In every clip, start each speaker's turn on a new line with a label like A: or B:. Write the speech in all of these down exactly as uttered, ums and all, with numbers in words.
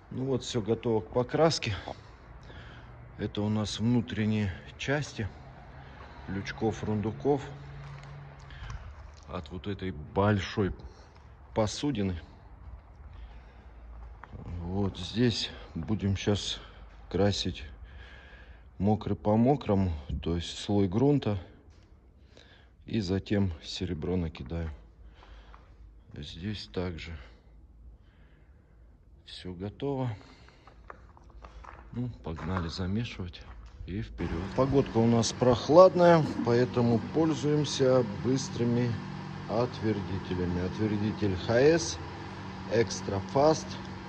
A: Ну вот, все готово к покраске. Это у нас внутренние части лючков, рундуков от вот этой большой посудины. Вот здесь будем сейчас красить мокрый по мокрому, то есть слой грунта, и затем серебро накидаю. Здесь также все готово. Ну, погнали замешивать и вперед. Погодка у нас прохладная, поэтому пользуемся быстрыми отвердителями. Отвердитель ХС, Extra Fast,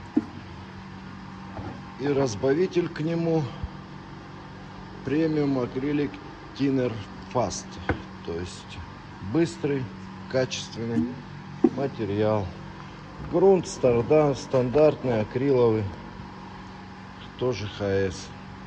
A: и разбавитель к нему премиум акрилик Thinner Fast, то есть быстрый, качественный материал. Грунт стандартный, акриловый, тоже ХС.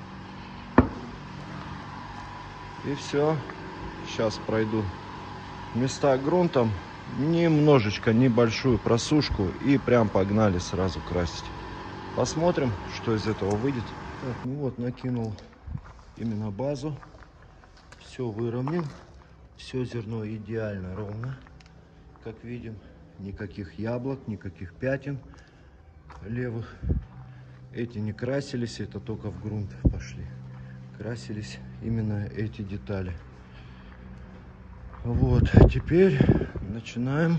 A: И все. Сейчас пройду места грунтом, немножечко небольшую просушку, и прям погнали сразу красить. Посмотрим, что из этого выйдет. Так, ну вот, накинул именно базу, все выровнял, все зерно идеально ровно, как видим, никаких яблок, никаких пятен левых. Эти не красились, это только в грунт пошли. Красились именно эти детали. Вот, теперь начинаем.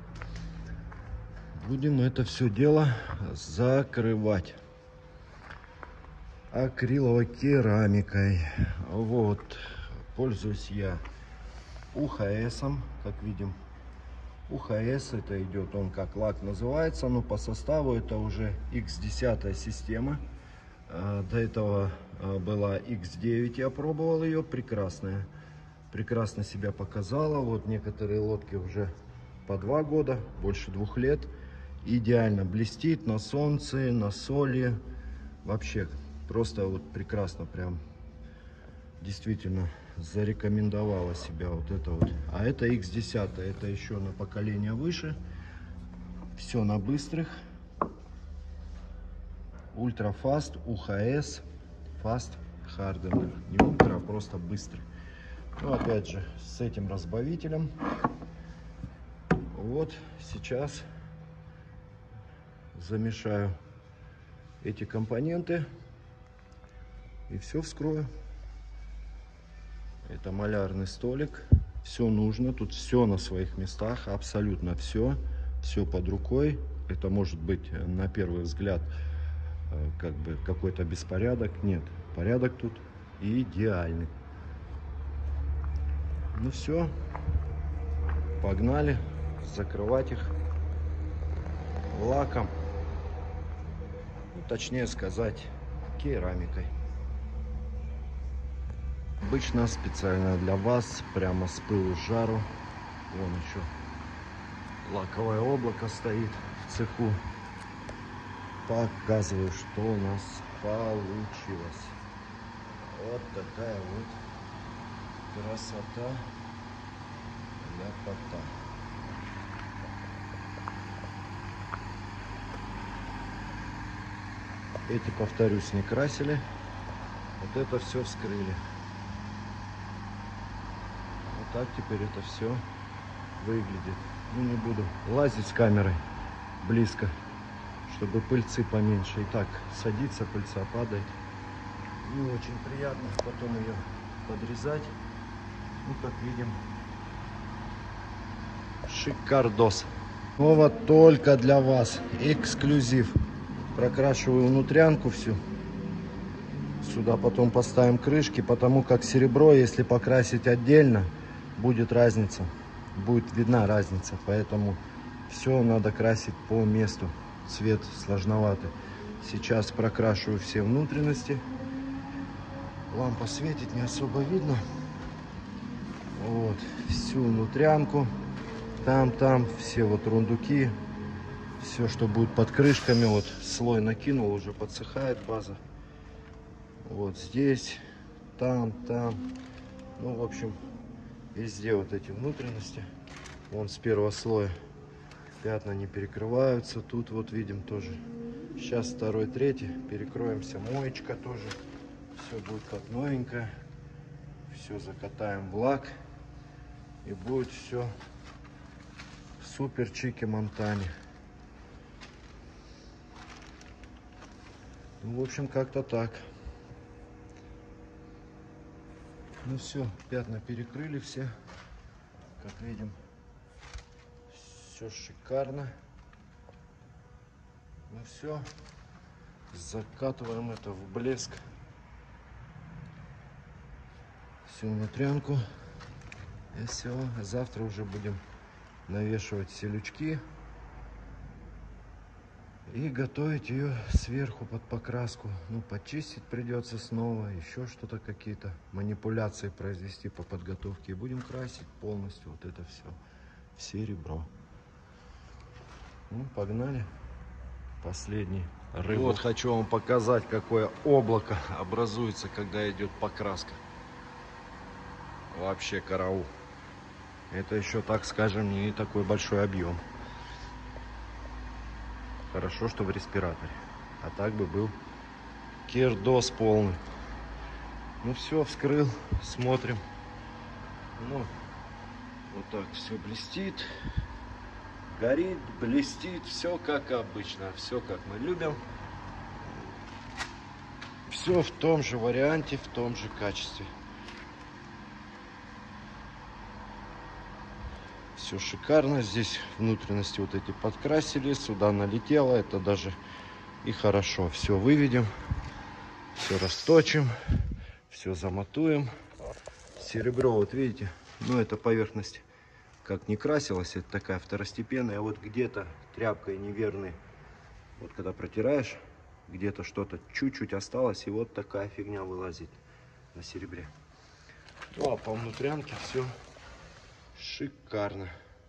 A: Будем это все дело закрывать акриловой керамикой. Вот, пользуюсь я УХСом, как видим. УХС это идет, он как лак называется, но по составу это уже икс десять система. До этого была икс девять, я пробовал ее, прекрасная. Прекрасно себя показала. Вот некоторые лодки уже по два года, больше двух лет. Идеально блестит на солнце, на соли. Вообще просто вот прекрасно, прям действительно зарекомендовала себя вот это вот. А это икс десять, это еще на поколение выше. Все на быстрых. Ультра Фаст, УХС, Фаст Харденер. Не ультра, а просто быстрый. Ну, опять же, с этим разбавителем. Вот сейчас замешаю эти компоненты и все вскрою. Это малярный столик. Все нужно. Тут все на своих местах. Абсолютно все. Все под рукой. Это может быть на первый взгляд как бы какой-то беспорядок. Нет. Порядок тут идеальный. Ну все. Погнали закрывать их лаком. Ну, точнее сказать, керамикой. Обычно специально для вас, прямо с пылу с жару. Вон еще лаковое облако стоит в цеху. Показываю, что у нас получилось. Вот такая вот красота, ляпота. Эти, повторюсь, не красили. Вот это все вскрыли. Вот так теперь это все выглядит. Ну, не буду лазить с камерой близко, чтобы пыльцы поменьше. И так садится, пыльца падает. Не очень приятно потом ее подрезать. Ну, как видим, шикардос. Снова только для вас. Эксклюзив. Прокрашиваю внутрянку всю. Сюда потом поставим крышки, потому как серебро, если покрасить отдельно, будет разница. Будет видна разница. Поэтому все надо красить по месту. Цвет сложноватый. Сейчас прокрашиваю все внутренности. Лампа светит, не особо видно. Вот. Всю внутрянку. Там, там, все вот рундуки. Все, что будет под крышками, вот слой накинул, уже подсыхает база. Вот здесь, там, там. Ну, в общем, везде вот эти внутренности. Вон с первого слоя пятна не перекрываются. Тут вот видим тоже Сейчас второй, третий. Перекроемся. Моечка тоже. Все будет как новенькое. Все закатаем в лак. И будет все супер чики-монтани. Ну, в общем, как-то так. Ну все, пятна перекрыли все. Как видим, все шикарно. Ну все, закатываем это в блеск. Всю внутрянку. И все. Завтра уже будем навешивать все лючки. И готовить ее сверху под покраску. Ну, почистить придется снова. Еще что-то, какие-то манипуляции произвести по подготовке. И будем красить полностью вот это все. В серебро. Ну, погнали. Последний рыбок. Вот хочу вам показать, какое облако образуется, когда идет покраска. Вообще караул. Это еще, так скажем, не такой большой объем. Хорошо, что в респираторе. А так бы был кирдос полный. Ну все, вскрыл. Смотрим. Ну, вот так все блестит. Горит, блестит. Все как обычно. Все как мы любим. Все в том же варианте, в том же качестве. Все шикарно. Здесь внутренности вот эти подкрасили. Сюда налетело. Это даже и хорошо. Все выведем. Все расточим. Все замотуем. Серебро, вот видите. Ну, это поверхность как не красилась. Это такая второстепенная. Вот где-то тряпкой неверной. Вот когда протираешь, где-то что-то чуть-чуть осталось. И вот такая фигня вылазит на серебре. Ну, а по внутрянке все шикарно.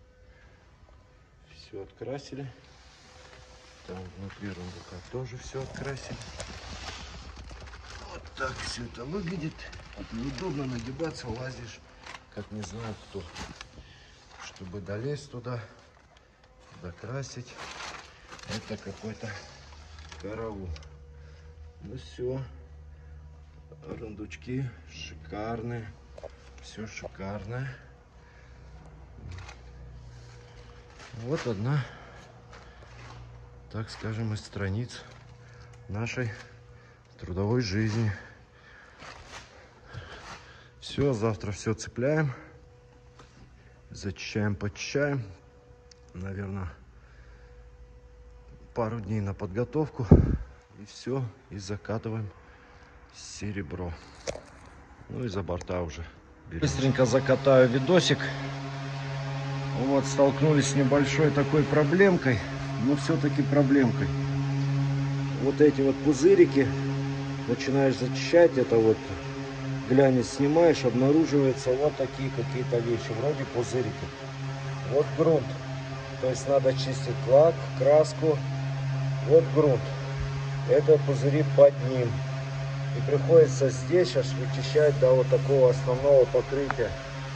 A: Все открасили. Там внутри рундука тоже все открасили. Вот так все это выглядит. Неудобно нагибаться, лазишь, как не знаю кто. Чтобы долезть туда, докрасить. Это какой-то караул. Ну все. Рундучки шикарные. Все шикарное. Вот одна, так скажем, из страниц нашей трудовой жизни. Все, завтра все цепляем, зачищаем, почищаем. Наверное, пару дней на подготовку. И все, и закатываем серебро. Ну и за борта уже берем. Быстренько закатаю видосик. Вот, столкнулись с небольшой такой проблемкой, но все-таки проблемкой. Вот эти вот пузырики, начинаешь зачищать, это вот глянец снимаешь, обнаруживается вот такие какие-то вещи, вроде пузырики. Вот грунт, то есть надо чистить лак, краску. Вот грунт, это пузыри под ним. И приходится здесь аж вычищать до вот такого основного покрытия.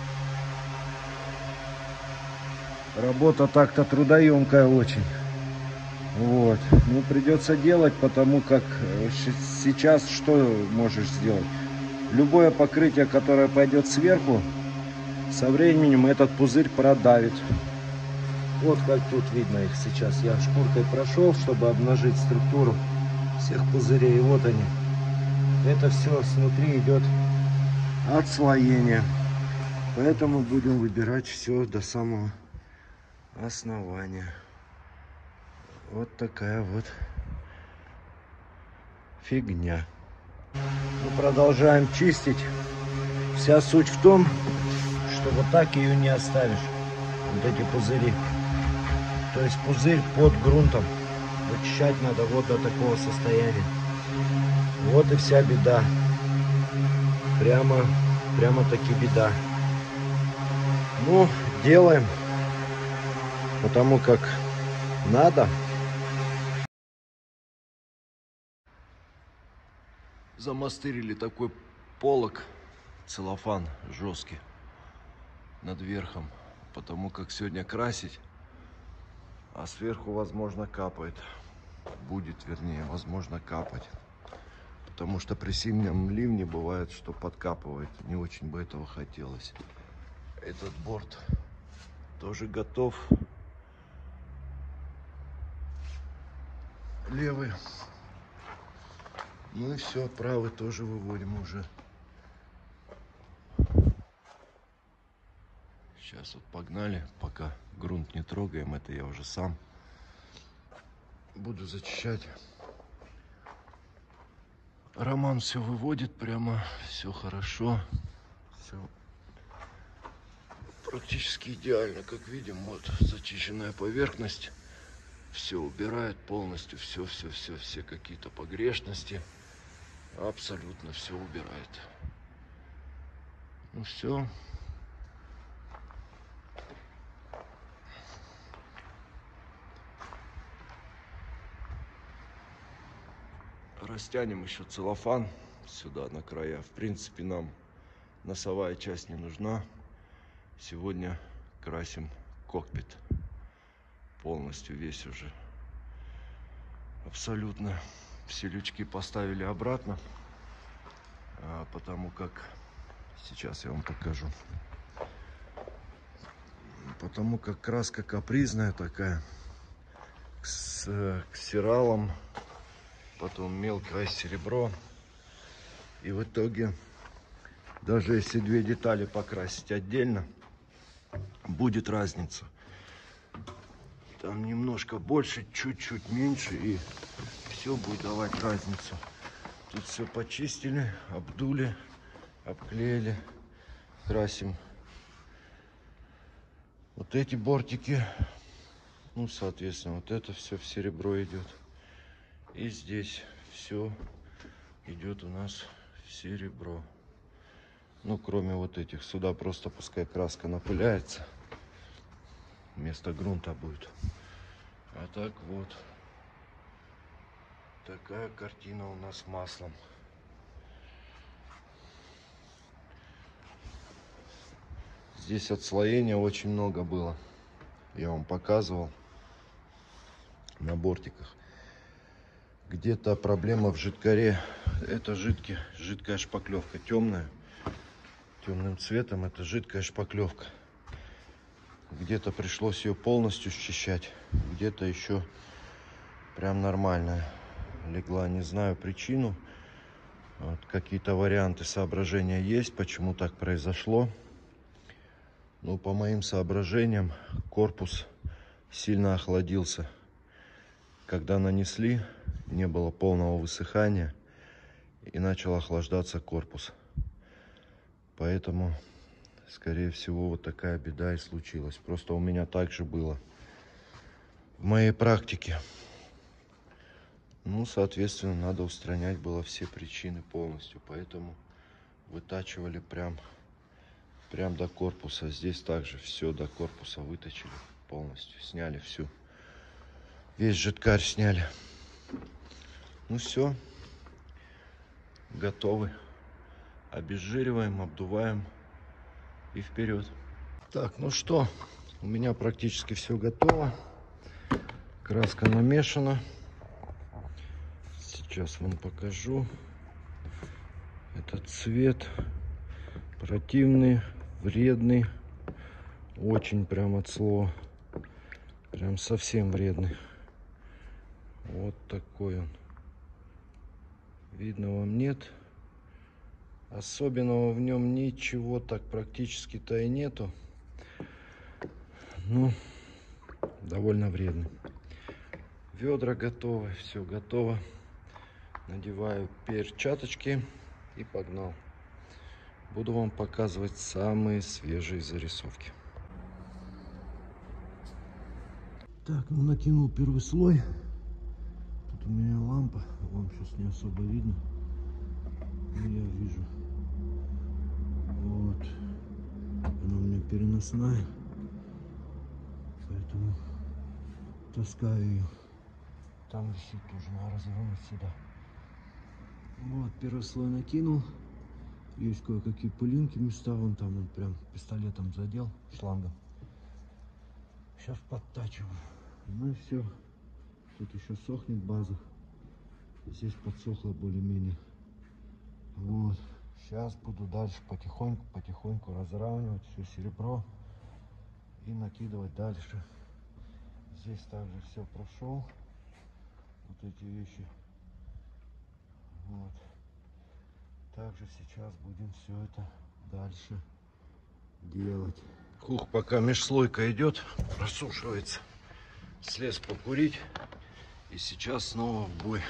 A: Работа так-то трудоемкая очень. Вот. Ну, придется делать, потому как сейчас что можешь сделать? Любое покрытие, которое пойдет сверху, со временем этот пузырь продавит. Вот как тут видно их сейчас. Я шкуркой прошел, чтобы обнажить структуру всех пузырей. И вот они. Это все снутри идет отслоение. Поэтому будем выбирать все до самого основания. Вот такая вот фигня. Мы продолжаем чистить. Вся суть в том, что вот так ее не оставишь. Вот эти пузыри. То есть пузырь под грунтом. Вычищать надо вот до такого состояния. Вот и вся беда. Прямо, прямо таки беда. Ну, делаем. Потому как надо. Замастырили такой полог, целлофан жесткий над верхом, потому как сегодня красить, а сверху, возможно, капает. будет, вернее, возможно, капать. Потому что при сильном ливне бывает, что подкапывает. Не очень бы этого хотелось. Этот борт тоже готов. Левый. Ну и все, правый тоже выводим уже. Сейчас вот погнали, пока грунт не трогаем, это я уже сам буду зачищать. Роман все выводит прямо, все хорошо, все практически идеально, как видим. Вот зачищенная поверхность, все убирает полностью, все, все, все, все какие-то погрешности, абсолютно все убирает. Ну все. Растянем еще целлофан сюда на края. В принципе, нам носовая часть не нужна. Сегодня красим кокпит полностью, весь уже. Абсолютно все лючки поставили обратно, потому как сейчас я вам покажу. Потому как краска капризная такая, с ксералом. Потом мелкое серебро. И в итоге, даже если две детали покрасить отдельно, будет разница. Там немножко больше, чуть-чуть меньше, и все будет давать разницу. Тут все почистили, обдули, обклеили, красим. Вот эти бортики, ну, соответственно, вот это все в серебро идет. И здесь все идет у нас в серебро. Ну, кроме вот этих. Сюда просто пускай краска напыляется. Вместо грунта будет. А так вот. Такая картина у нас маслом. Здесь отслоения очень много было. Я вам показывал на бортиках. Где-то проблема в жидкаре. Это жидкий, жидкая шпаклевка, темная. Темным цветом это жидкая шпаклевка. Где-то пришлось ее полностью счищать. Где-то еще прям нормальная легла. Не знаю причину. Вот, какие-то варианты, соображения есть, почему так произошло. Но по моим соображениям, корпус сильно охладился. Когда нанесли, не было полного высыхания и начал охлаждаться корпус. Поэтому, скорее всего, вот такая беда и случилась. Просто у меня так же было в моей практике. Ну, соответственно, надо устранять было все причины полностью. Поэтому вытачивали прям, прям до корпуса. Здесь также все до корпуса выточили полностью. Сняли всю. Весь жидкарь сняли. Ну все, готовы. Обезжириваем, обдуваем и вперед. Так, ну что, у меня практически все готово. Краска намешана. Сейчас вам покажу. Этот цвет противный, вредный. Очень прям от слова. Прям совсем вредный. Вот такой он. Видно вам, нет? Особенного в нем ничего так практически-то и нету. Ну, довольно вредный. Ведра готовы, все готово. Надеваю перчаточки и погнал. Буду вам показывать самые свежие зарисовки. Так, ну накинул первый слой. Тут у меня лампа, вам сейчас не особо видно. Но я вижу. Вот. Она у меня переносная. Поэтому таскаю ее. Там висит тоже, надо развернуть сюда. Вот, первый слой накинул. Есть кое-какие пылинки места. Вон там он прям пистолетом задел, шлангом. Сейчас подтачиваю. Ну и все. тут еще сохнет база. Здесь подсохло более-менее. Вот. Сейчас буду дальше потихоньку, потихоньку разравнивать все серебро и накидывать дальше. Здесь также все прошел. Вот эти вещи. Вот. Также сейчас будем все это дальше делать. Хух, пока межслойка идет, просушивается. Слез покурить. И сейчас снова в бой.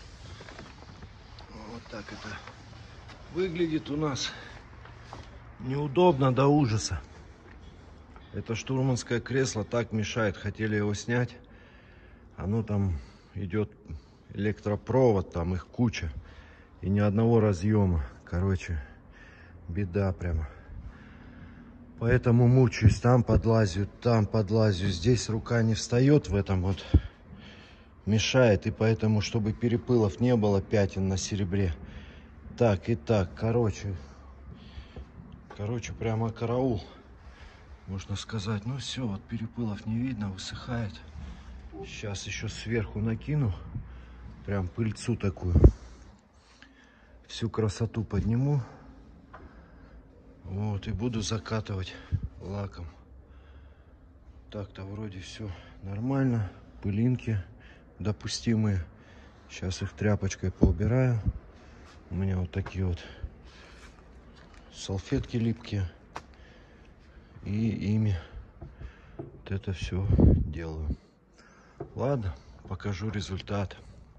A: Вот так это выглядит у нас. Неудобно до ужаса. Это штурманское кресло так мешает. Хотели его снять. Оно там идет электропровод, там их куча. И ни одного разъема. Короче, беда прямо. Поэтому мучаюсь. Там подлазю, там подлазю. Здесь рука не встает в этом вот. Мешает. И поэтому, чтобы перепылов не было, пятен на серебре. Так и так. Короче. Короче, прямо караул. Можно сказать. Ну все, вот перепылов не видно. Высыхает. Сейчас еще сверху накину. Прям пыльцу такую. Всю красоту подниму. Вот, и буду закатывать лаком. Так-то вроде все нормально. Пылинки допустимые. Сейчас их тряпочкой поубираю. У меня вот такие вот салфетки липкие. И ими вот это все делаю. Ладно, покажу результат.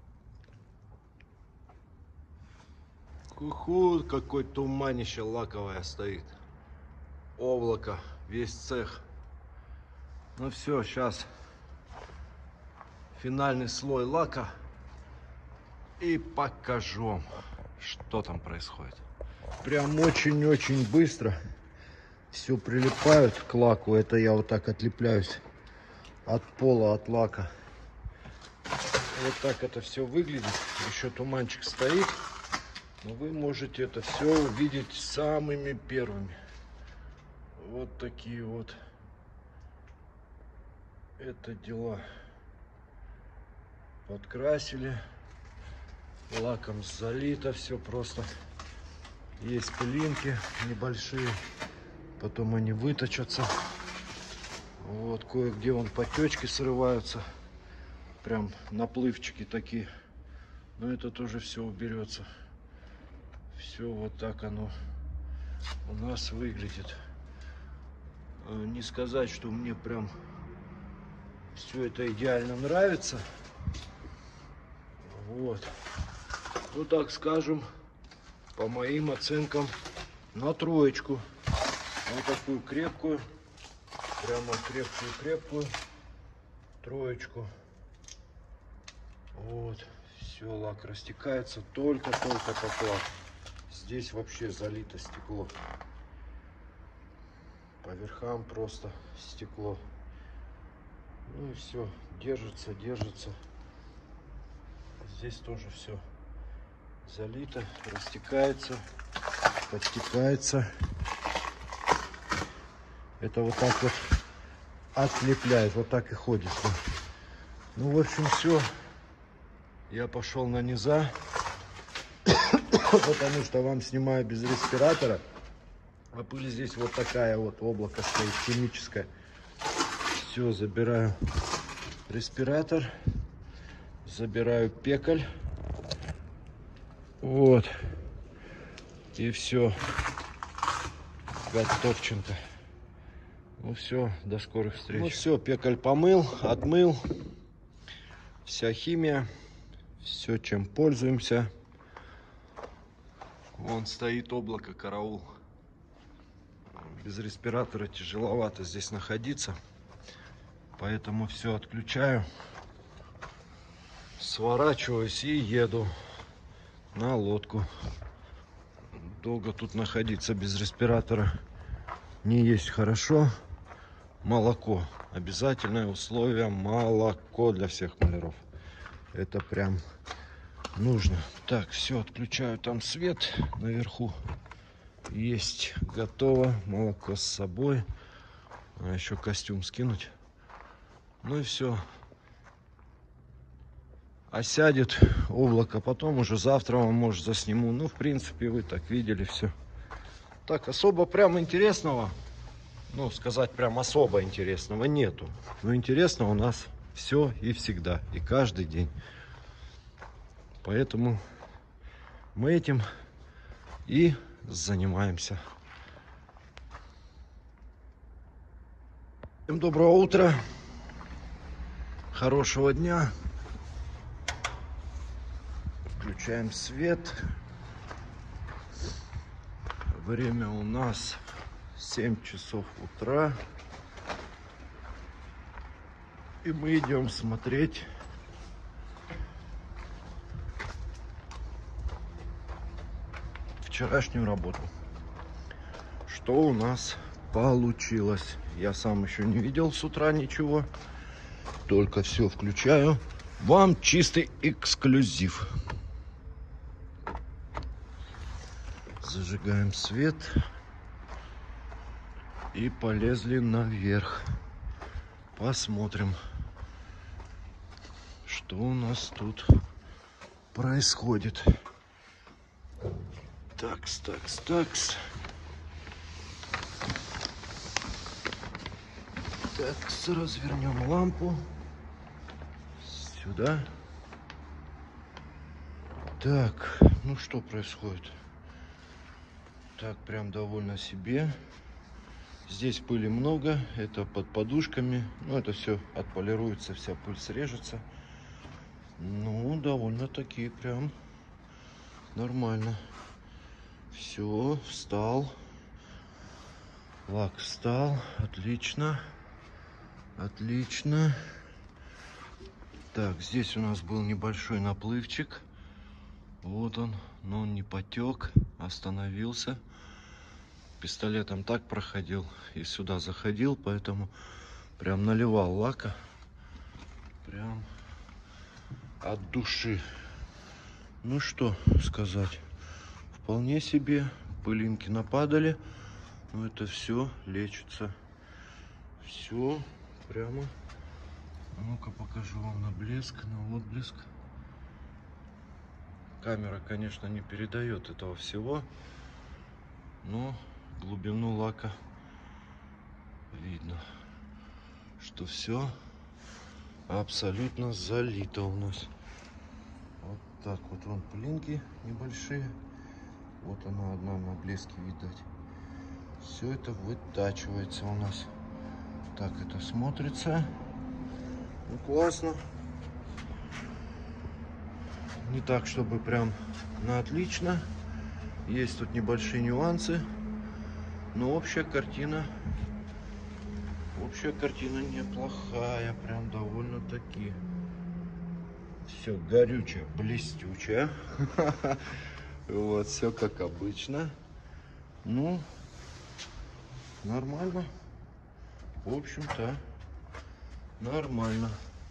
A: Куху, какой туманище лаковое стоит. Облако, весь цех. Ну все, сейчас финальный слой лака. И покажу вам, что там происходит. Прям очень-очень быстро все прилипают к лаку. Это я вот так отлепляюсь от пола, от лака. Вот так это все выглядит. Еще туманчик стоит. Но вы можете это все увидеть самыми первыми. Вот такие вот это дела. Подкрасили. Лаком залито все просто. Есть пылинки небольшие. Потом они выточатся. Вот кое-где вон потечки срываются. Прям наплывчики такие. Но это тоже все уберется. Все вот так оно у нас выглядит. Не сказать, что мне прям все это идеально нравится. Вот. Ну так скажем, по моим оценкам, на троечку. Вот такую крепкую, прямо крепкую-крепкую троечку. Вот. Все, лак растекается только-только поклав. Здесь вообще залито стекло. По верхам просто стекло. Ну и все, держится, держится. Здесь тоже все залито, растекается, подтекается. Это вот так вот отлепляет, вот так и ходит. Ну, в общем, все. Я пошел на низа. Потому что вам снимаю без респиратора. А пыль здесь вот такая вот, облако стоит химическое. Все, забираю респиратор. Забираю пекаль. Вот. И все. Готовченко. Ну все, до скорых встреч. Ну все, пекаль помыл, отмыл. Вся химия. Все, чем пользуемся. Вон стоит облако, караул. Без респиратора тяжеловато здесь находиться. Поэтому все отключаю. Сворачиваюсь и еду на лодку. Долго тут находиться без респиратора не есть хорошо. Молоко. Обязательное условие — молоко для всех маляров. Это прям нужно. Так, все, отключаю там свет наверху. Есть, готово. Молоко с собой. А еще костюм скинуть. Ну и все. осядет облако, потом уже завтра вам, может, засниму. Ну, в принципе, вы так видели все. Так, особо прям интересного, ну, сказать прям особо интересного нету. Но интересно у нас все и всегда, и каждый день. Поэтому мы этим и занимаемся. Всем доброго утра, хорошего дня. Включаем свет. Время у нас семь часов утра. И мы идем смотреть вчерашнюю работу. Что у нас получилось? Я сам еще не видел с утра ничего. Только все включаю. Вам чистый эксклюзив. Зажигаем свет. И полезли наверх. Посмотрим, что у нас тут происходит. Такс, такс, такс. Так, развернем лампу сюда. Так, ну что происходит? Так, прям довольно себе. Здесь пыли много, это под подушками. Ну, это все отполируется, вся пыль срежется. Ну, довольно-таки прям нормально. Все, встал. Лак встал, отлично. Отлично. Так, здесь у нас был небольшой наплывчик. Вот он, но он не потек, остановился. Пистолетом так проходил и сюда заходил, поэтому прям наливал лака. Прям от души. Ну что сказать. Вполне себе. Пылинки нападали. Но это все лечится. Все. Прямо. Ну-ка покажу вам на блеск, на отблеск. Камера, конечно, не передает этого всего, но глубину лака видно, что все абсолютно залито у нас. Вот так вот, вон пылинки небольшие. Вот она одна на блеске, видать. Все это вытачивается у нас. Так это смотрится. Ну, классно. Не так, чтобы прям на отлично. Есть тут небольшие нюансы. Но общая картина... Общая картина неплохая. Прям довольно-таки. Все горючее, блестючее. Вот, все как обычно. Ну, нормально. В общем-то, нормально.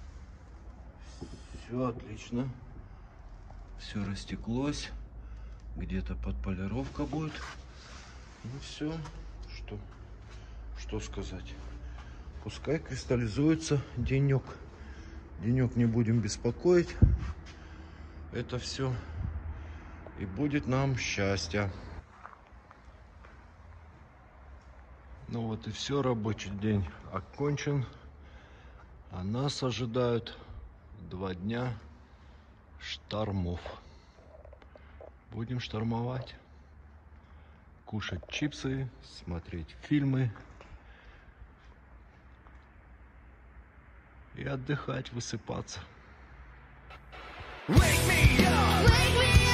A: Все отлично. Все растеклось. Где-то подполировка будет. Ну все. Что? Что сказать? Пускай кристаллизуется денек. Денек не будем беспокоить. Это все. И будет нам счастье. Ну вот и все, рабочий день окончен. А нас ожидают два дня штормов. Будем штормовать. Кушать чипсы, смотреть фильмы. И отдыхать, высыпаться. Wake me up! Wake me up!